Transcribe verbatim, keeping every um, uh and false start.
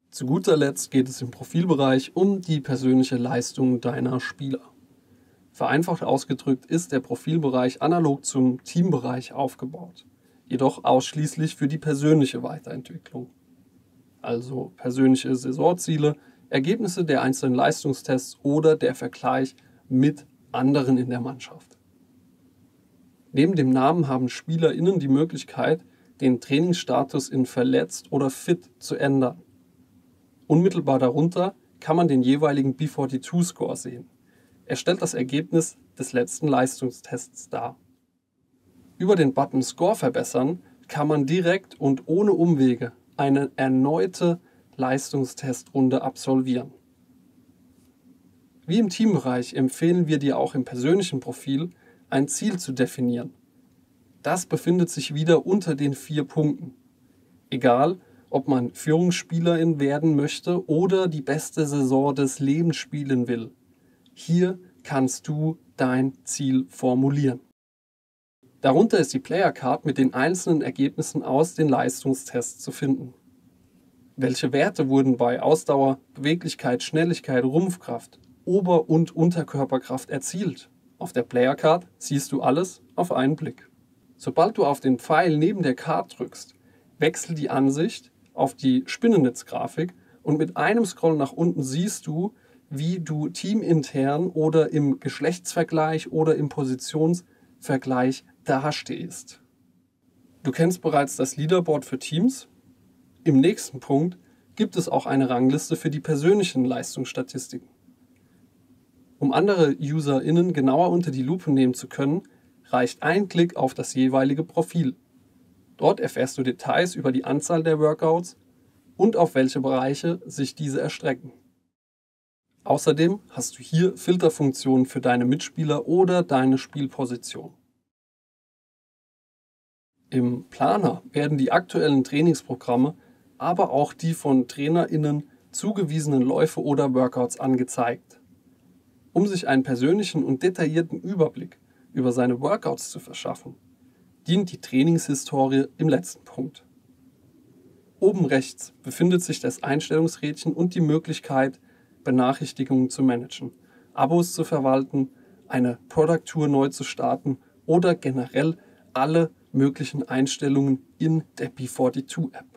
Zu guter Letzt geht es im Profilbereich um die persönliche Leistung deiner Spieler. Vereinfacht ausgedrückt ist der Profilbereich analog zum Teambereich aufgebaut, jedoch ausschließlich für die persönliche Weiterentwicklung. Also persönliche Saisonziele, Ergebnisse der einzelnen Leistungstests oder der Vergleich mit anderen in der Mannschaft. Neben dem Namen haben SpielerInnen die Möglichkeit, den Trainingsstatus in verletzt oder fit zu ändern. Unmittelbar darunter kann man den jeweiligen B zweiundvierzig Score sehen. Er stellt das Ergebnis des letzten Leistungstests dar. Über den Button Score verbessern kann man direkt und ohne Umwege eine erneute Leistungstestrunde absolvieren. Wie im Teambereich empfehlen wir dir auch im persönlichen Profil, ein Ziel zu definieren. Das befindet sich wieder unter den vier Punkten. Egal, ob man Führungsspielerin werden möchte oder die beste Saison des Lebens spielen will. Hier kannst du dein Ziel formulieren. Darunter ist die Player Card mit den einzelnen Ergebnissen aus den Leistungstests zu finden. Welche Werte wurden bei Ausdauer, Beweglichkeit, Schnelligkeit, Rumpfkraft, Ober- und Unterkörperkraft erzielt? Auf der Player Card siehst du alles auf einen Blick. Sobald du auf den Pfeil neben der Card drückst, wechselt die Ansicht auf die Spinnennetzgrafik und mit einem Scroll nach unten siehst du, wie du teamintern oder im Geschlechtsvergleich oder im Positionsvergleich dastehst. Du kennst bereits das Leaderboard für Teams. Im nächsten Punkt gibt es auch eine Rangliste für die persönlichen Leistungsstatistiken. Um andere UserInnen genauer unter die Lupe nehmen zu können, reicht ein Klick auf das jeweilige Profil. Dort erfährst du Details über die Anzahl der Workouts und auf welche Bereiche sich diese erstrecken. Außerdem hast du hier Filterfunktionen für deine Mitspieler oder deine Spielposition. Im Planer werden die aktuellen Trainingsprogramme, aber auch die von TrainerInnen zugewiesenen Läufe oder Workouts angezeigt. Um sich einen persönlichen und detaillierten Überblick über seine Workouts zu verschaffen, dient die Trainingshistorie im letzten Punkt. Oben rechts befindet sich das Einstellungsrädchen und die Möglichkeit, Benachrichtigungen zu managen, Abos zu verwalten, eine Product Tour neu zu starten oder generell alle möglichen Einstellungen in der B zweiundvierzig App.